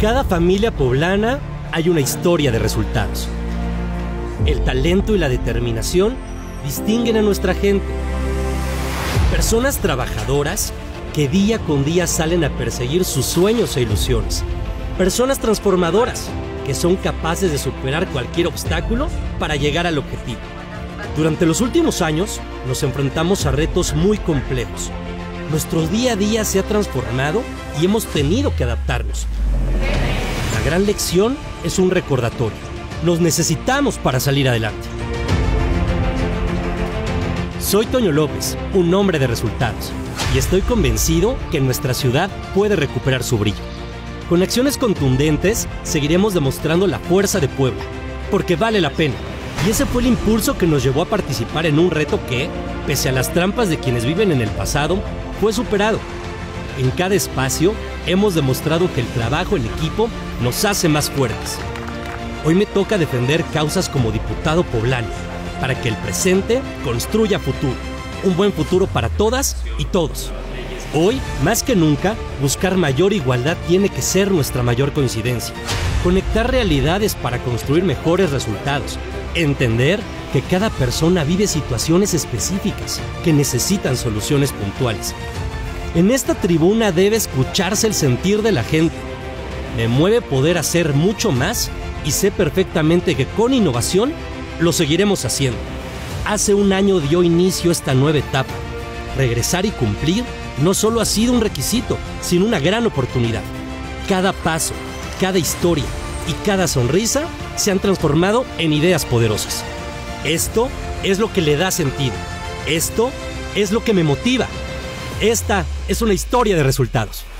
cada familia poblana hay una historia de resultados. El talento y la determinación distinguen a nuestra gente. Personas trabajadoras que día con día salen a perseguir sus sueños e ilusiones. Personas transformadoras que son capaces de superar cualquier obstáculo para llegar al objetivo. Durante los últimos años nos enfrentamos a retos muy complejos. Nuestro día a día se ha transformado y hemos tenido que adaptarnos. La gran lección es un recordatorio. Nos necesitamos para salir adelante. Soy Toño López, un hombre de resultados, y estoy convencido que nuestra ciudad puede recuperar su brillo. Con acciones contundentes, seguiremos demostrando la fuerza de Puebla, porque vale la pena. Y ese fue el impulso que nos llevó a participar en un reto que, pese a las trampas de quienes viven en el pasado, fue superado. En cada espacio, hemos demostrado que el trabajo en equipo nos hace más fuertes. Hoy me toca defender causas como diputado poblano, para que el presente construya futuro. Un buen futuro para todas y todos. Hoy, más que nunca, buscar mayor igualdad tiene que ser nuestra mayor coincidencia. Conectar realidades para construir mejores resultados. Entender que cada persona vive situaciones específicas que necesitan soluciones puntuales. En esta tribuna debe escucharse el sentir de la gente. Me mueve poder hacer mucho más y sé perfectamente que con innovación lo seguiremos haciendo. Hace un año dio inicio a esta nueva etapa. Regresar y cumplir no solo ha sido un requisito, sino una gran oportunidad. Cada paso, cada historia y cada sonrisa se han transformado en ideas poderosas. Esto es lo que le da sentido. Esto es lo que me motiva. Esta es una historia de resultados.